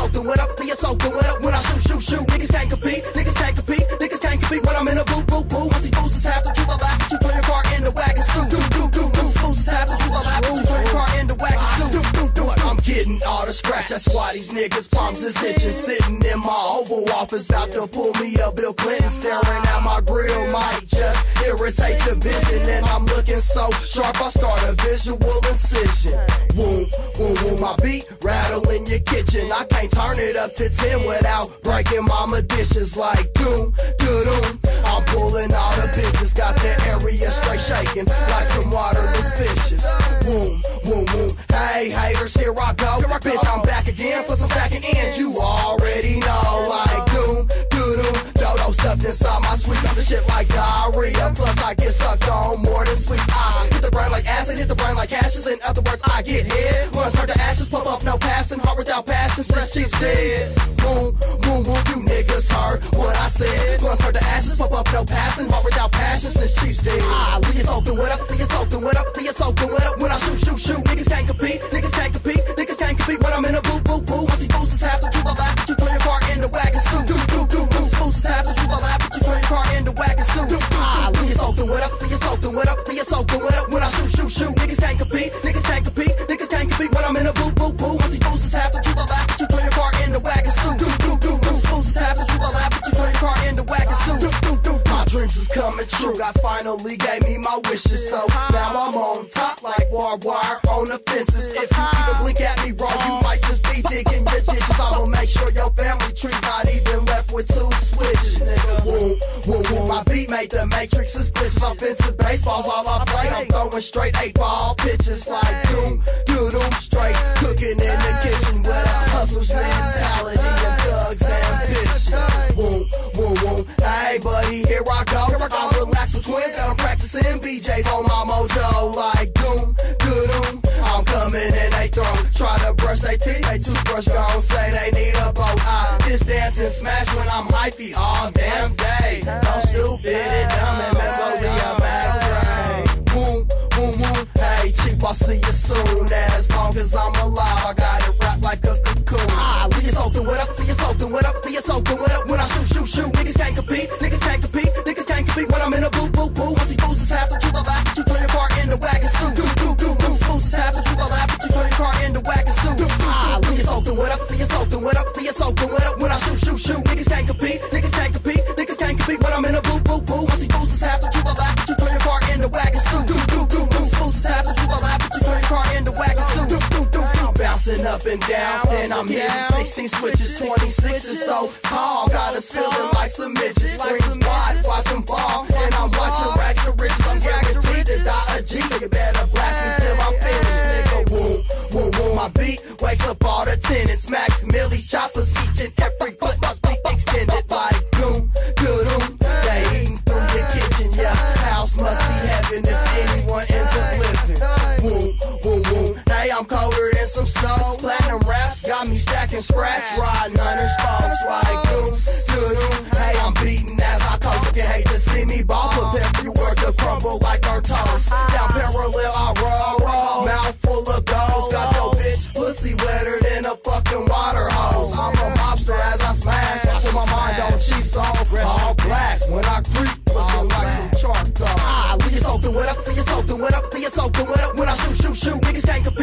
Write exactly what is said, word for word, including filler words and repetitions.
soaking wet up, till you're soaking wet up. When I shoot, shoot, shoot, niggas can't compete, niggas can't compete, niggas can't compete. When I'm in a boo, boo, boo, once these fools is half the truth, I laugh at you, throw your car in the wagon, stew, do, do, do, do. Fools is half the truth, I laugh at you, throw your car in the wagon, stew, do, do, do. I'm getting all the scratch, that's why these niggas' palms is itching. Sitting in my Oval Office, out to pull me a Bill Clinton, staring at my grill might just irritate your vision. And I'm looking so sharp, I start a visual incision. Boom, boom, boom, my beat rattle in your kitchen. I can't turn it up to ten without breaking mama dishes. Like doom, doom, I'm pulling all the bitches, got the area straight shaking like some waterless fishes. Boom, boom, boom, hey haters, here I go. Here I go. Bitch, I'm back again for some second end. You already know, like doom, doom, dodo stuffed inside my sweets. I'm the shit like diarrhea. Plus I get sucked on more than sweets. I hit the brain like acid, hit the brain like ashes. In other words, I get hit. Once turn to ashes, pump up, no passing. Heart without passion, stress cheeks dead. Boom, boom, boom, you niggas heard what I said. Once turn to ashes, pump up, no passing. Heart without passion, since cheeks dead. Ah, leave your soaking wet up, leave your soaking wet up, leave your soaking wet up. When I shoot, shoot, shoot, niggas can't compete, niggas can't compete, niggas can't compete. When I'm in a boo, boo, boo, once these fools is half the truth, I laugh at you, throw your car in the wagon, stew, do, do, do. Once these fools is half the truth, I laugh at you, throw your car in the wagon, stew, do. Ah, leave your soaking wet up, leave your soaking wet up, leave your soaking wet up. When I shoot, shoot, shoot, niggas can't compete, niggas can't compete, niggas can't compete. When I'm in a boo, boo, boo, once these fools is half the truth, I laugh at you, throw your car in the wagon, stew, do, do, do. Once these fools is half the truth, I laugh at you, throw your car in the wagon, stew, do, do, do. My dreams is coming true, God finally gave me my wishes, so now I'm on top like barbed wire on the fences. If you even blink at me wrong, you might just be digging your ditches. I'ma make sure your family tree's not even left with two switches. Nigga, woo, woo, woo. My beat made the matrix is glitches. Offensive baseball's all I play. I'm throwing straight eight ball pitches like doom, doom, doom, straight. Cooking in the kitchen with a hustler's mentality of thugs and bitches. Woo, woo, woo. Hey, buddy, here I go. Here I go. I'm relaxed with twins, got 'em practicing B Js on my mojo like doom, doom, doom. I'm coming in they throat, try to brush they teeth, they toothbrush gon' say they need a boat. I just dance and smash when I'm hypey all damn day. No stupid and dumb and melody of bad brain. Boom, boom, boom. Hey, chief, I'll see you soon. As long as I'm alive, I got it wrapped like a cocoon. Ah, leave your soaking wet up, leave your soaking wet up, leave your soaking wet up. When I shoot, shoot, shoot, niggas can't compete, niggas can't compete, niggas can't compete. When I'm in a boo, boo, boo, once these fools is half the truth, I laugh at you, throw your car in the wagon, stew, do, do, do. Once these fools is half the truth, I laugh at you, throw your car in the wagon, stew, do, do. Ah, leave your soaking wet up, leave your soaking wet up, leave your soaking wet up. When I shoot, shoot, shoot, niggas can't compete, niggas can't compete, niggas can't compete. When I'm in a boo, boo, boo, once these fools is half the truth, I laugh at you, throw your car in the wagon, stew, do, do, do. Once these fools is half the truth, I laugh at you, throw your car in the wagon, stew, do, do, do. Bouncing up and down, then I'm hitting sixteen switches, twenty-six is so tall, got us feeling like some midgets. Scream squad, watch them fall, and I'm watching rags to riches. I'm guaranteed to die a G, so you better blast me till I'm finished, nigga. Woo, woo, woo, my beat wakes up all the tenants. Max Millie's choppers, each and every foot must be extended like doom, doom. They eating through your kitchen, yeah. House must be heaven if anyone ends up living. Woo, woo, woo. Hey, I'm colder than some snow. Platinum raps got me stacking scratch, riding hundred spokes like doom, doom. Hey, I'm beating as I coast. If you hate to see me ball, prepare for your word to crumble like our toast. Down parallel, I roll, roll. Mouth full of goals. Got your bitch pussy wetter than a fucking water hose. I'm a mobster as I smash. Put my mind on chief soul. All black when I creep, looking like some charcoal. Ah, leave your soaking wet up, leave your soaking wet up, leave your soaking wet up. When I shoot, shoot, shoot, niggas can't compete.